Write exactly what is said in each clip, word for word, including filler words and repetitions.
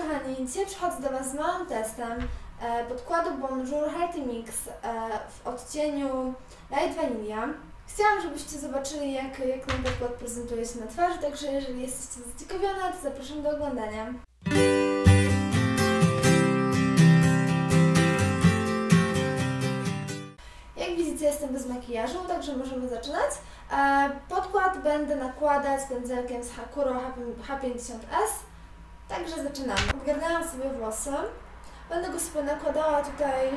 kochani, dzisiaj przychodzę do Was z małym testem e, podkładu Bonjour Healthy Mix e, w odcieniu Light Vanilla. Chciałam, żebyście zobaczyli, jak, jak ten podkład prezentuje się na twarzy, także jeżeli jesteście zaciekawione, to zapraszam do oglądania. Jak widzicie, jestem bez makijażu, także możemy zaczynać. E, podkład będę nakładać pędzelkiem z Hakuro H pięćdziesiąt S. Także zaczynamy. Odgarnęłam sobie włosy. Będę go sobie nakładała tutaj,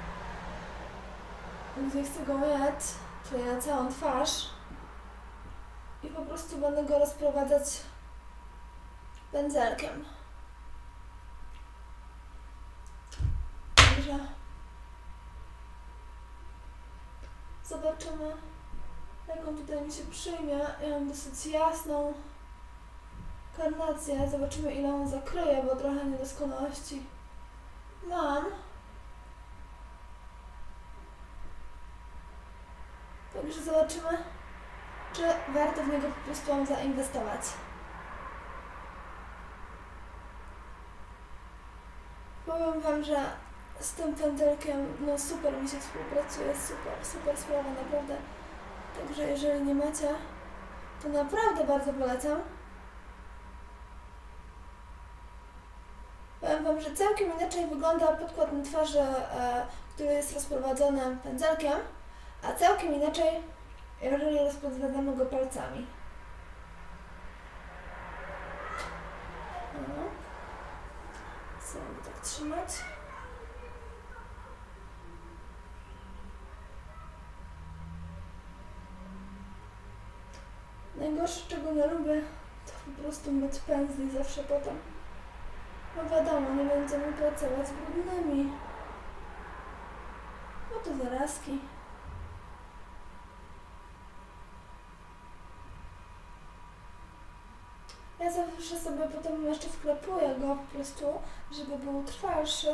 gdzie chcę go mieć, czyli na całą twarz. I po prostu będę go rozprowadzać pędzelkiem. Także zobaczymy, jak on tutaj mi się przyjmie. Ja mam dosyć jasną karnację. Zobaczymy, ile on zakryje, bo trochę niedoskonałości mam. Także zobaczymy, czy warto w niego po prostu zainwestować. Powiem Wam, że z tym pędzelkiem no super mi się współpracuje, super, super sprawa, naprawdę. Także jeżeli nie macie, to naprawdę bardzo polecam. Powiem Wam, że całkiem inaczej wygląda podkład na twarzy, e, który jest rozprowadzony pędzelkiem, a całkiem inaczej, jeżeli rozprowadzamy go palcami. No. Chcę tak trzymać. Najgorsze, czego nie lubię, to po prostu myć pędzli zawsze potem. No wiadomo, nie będziemy pracować z brudnymi. No to zarazki. Ja zawsze sobie potem jeszcze wklepuję go po prostu, żeby był trwalszy.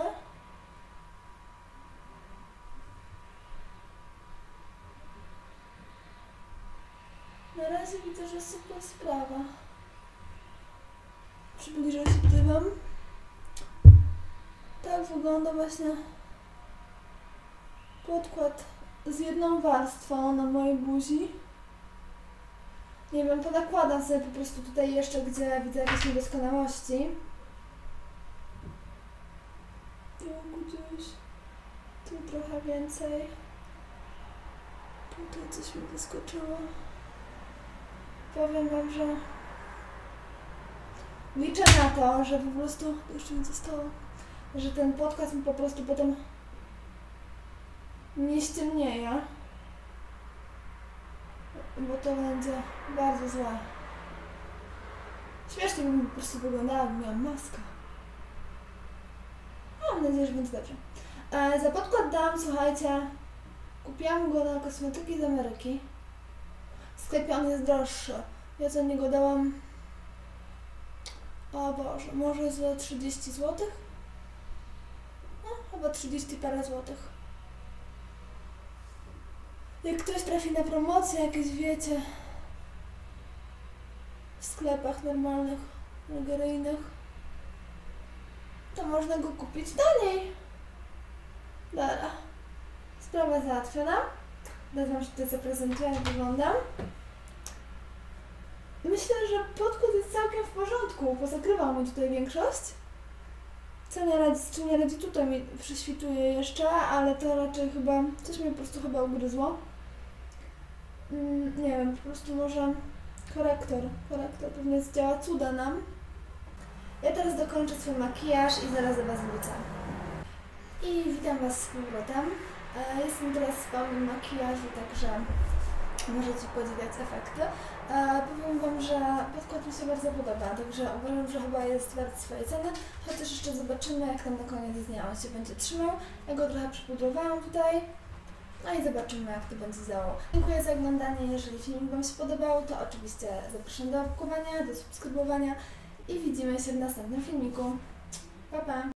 Na razie widzę, że super sprawa. Przybliżę się dymem. Tak wygląda właśnie podkład z jedną warstwą na mojej buzi. Nie wiem, ponakładam sobie po prostu tutaj jeszcze, gdzie widzę jakieś niedoskonałości. Tu gdzieś, tu trochę więcej. Tutaj coś mi wyskoczyło. Powiem Wam, że liczę na to, że po prostu, to jeszcze mi zostało, że ten podkład mi po prostu potem nie ściemnieje, bo to będzie bardzo złe. Śmiesznie bym po prostu wyglądała, bo miałam maskę. Mam nadzieję, że będzie dobrze. E, za podkład dałam, słuchajcie, kupiłam go na kosmetyki z Ameryki. W sklepie on jest droższy. Ja za niego dałam, o Boże, może za trzydzieści złotych? No, chyba trzydzieści parę złotych. Jak ktoś trafi na promocję, jakieś wiecie, w sklepach normalnych, drogeryjnych, to można go kupić taniej. Dobra, sprawa załatwiona. Teraz Wam się tutaj zaprezentuję, jak wyglądam. Myślę, że podkład jest całkiem w porządku, pozakrywał mi tutaj większość. Co nie radzi, czy nie radzi, tutaj mi prześwituje jeszcze, ale to raczej chyba, coś mi po prostu chyba ugryzło. Mm, nie wiem, po prostu może korektor, korektor pewnie zdziała cuda nam. Ja teraz dokończę swój makijaż i zaraz do Was wrócę. I witam Was z powrotem. E, jestem teraz w pełnym makijażu, także możecie podziwiać efekty. E, powiem Wam, że podkład mi się bardzo podoba, także uważam, że chyba jest wart swojej ceny, chociaż jeszcze zobaczymy, jak tam na koniec dnia on się będzie trzymał. Ja go trochę przypudrowałam tutaj, no i zobaczymy, jak to będzie działało. Dziękuję za oglądanie. Jeżeli film Wam się podobał, to oczywiście zapraszam do łapkowania, do subskrybowania i widzimy się w następnym filmiku. Pa, pa!